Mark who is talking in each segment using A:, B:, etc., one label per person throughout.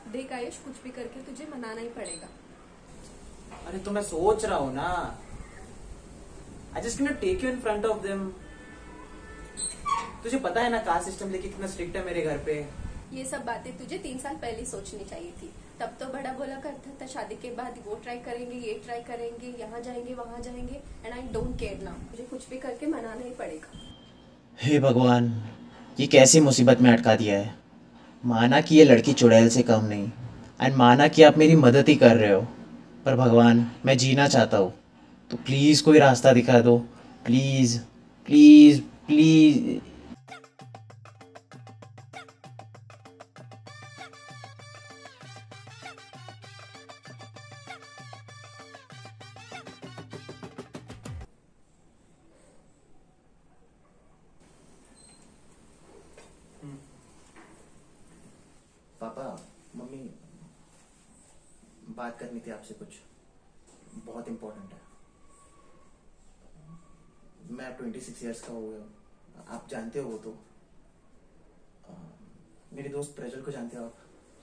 A: देख आयुष, कुछ भी करके तुझे मनाना ही पड़ेगा।
B: अरे तो मैं सोच रहा हूँ ना, I just can take you in front of them. तुझे पता है ना कास्ट सिस्टम लेके कितना स्ट्रिक्ट है मेरे घर पे।
A: ये सब बातें तुझे 3 साल पहले सोचनी चाहिए थी। तब तो बड़ा बोला करता था शादी के बाद वो ट्राई करेंगे, ये ट्राई करेंगे, यहाँ जाएंगे, वहां जाएंगे। And I don't care now. मुझे कुछ भी करके मनाना ही पड़ेगा।
C: हे भगवान, ये कैसी मुसीबत में अटका दिया है। माना कि ये लड़की चुड़ैल से कम नहीं, एंड माना कि आप मेरी मदद ही कर रहे हो, पर भगवान मैं जीना चाहता हूँ, तो प्लीज़ कोई रास्ता दिखा दो। Please please please.
B: Papa, mummy, बात करनी थी आपसे, कुछ बहुत इम्पोर्टेंट है। मैं 26 इयर्स का हो गया, आप जानते हो वो तो। मेरी दोस्त प्रज्वल को जानते हो आप?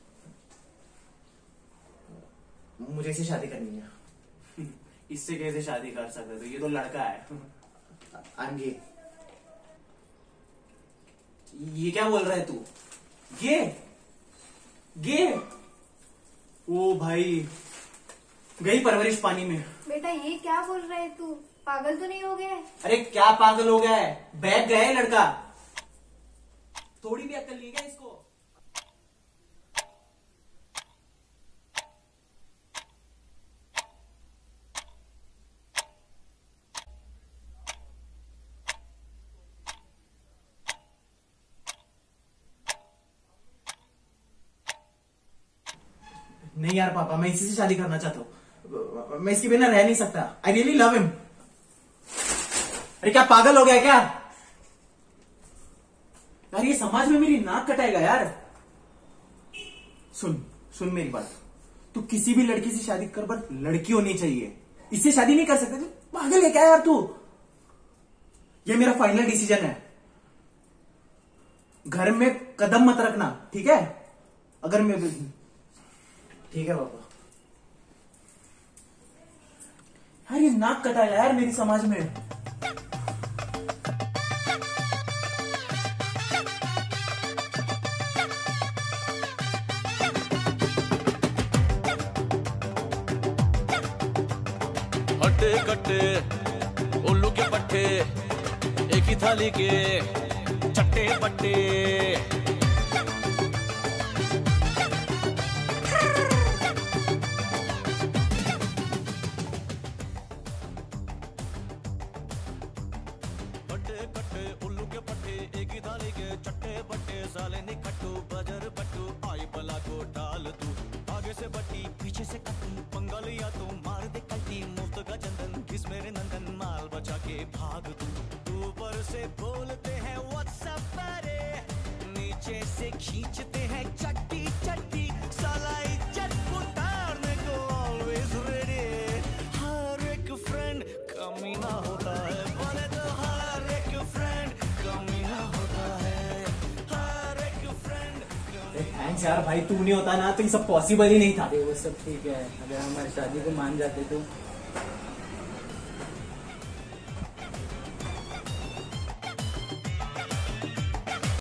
B: मुझे इससे शादी करनी है।
D: इससे कैसे शादी कर सकते? तो ये तो लड़का है।
B: I'm gay।
D: ये क्या बोल रहा है तू? गे गे? ओ भाई, गई परवरिश पानी में।
E: बेटा ये क्या बोल रहे है तू? पागल तो नहीं हो गया है?
D: अरे क्या पागल हो गया है? बैग गया है लड़का। थोड़ी भी अक्ल नहीं है इसको। नहीं यार पापा, मैं इसी से शादी करना चाहता हूँ। मैं इसके बिना रह नहीं सकता। I really love him. अरे क्या पागल हो गया क्या यार? ये समाज में मेरी नाक कटाएगा यार। सुन सुन मेरी बात, तू किसी भी लड़की से शादी कर, पर लड़की होनी चाहिए। इससे शादी नहीं कर सकते? पागल है क्या यार तू? ये मेरा फाइनल डिसीजन है। घर में कदम मत रखना, ठीक है? अगर मैं ठीक है पापा। यार ये नाक कटाएगा यार मेरी समाज में।
F: हट्टे कट्टे उल्लू के पट्टे, एक ही थाली के चट्टे पट्टे। उल्लू के पट्टे, एक ही थाली के चट्टे बट्टे। साले निकट्टू बजर बट्टू, आई बला को डाल तू। आगे से बट्टी पीछे से कट्टू, पंगा लिया तो मार दे कट्टी। मुफ्त का चंदन किस मेरे नंदन, माल बचा के भाग तू। ऊपर से बोलते हैं व्हाट्सएप परे, नीचे से खींचते हैं चट्टी चट्टी। साला इज्जत उतारने को ऑलवेज रेडी। हर एक फ्रेंड कमीना होता है, बोले तो हर एक फ्रेंड कमीना होता है। हर एक फ्रेंड।
D: थैंक्स यार भाई, तू नहीं होता ना तो ये सब पॉसिबल ही नहीं था।
G: वो सब ठीक है, अगर हमारी शादी को मान जाते तो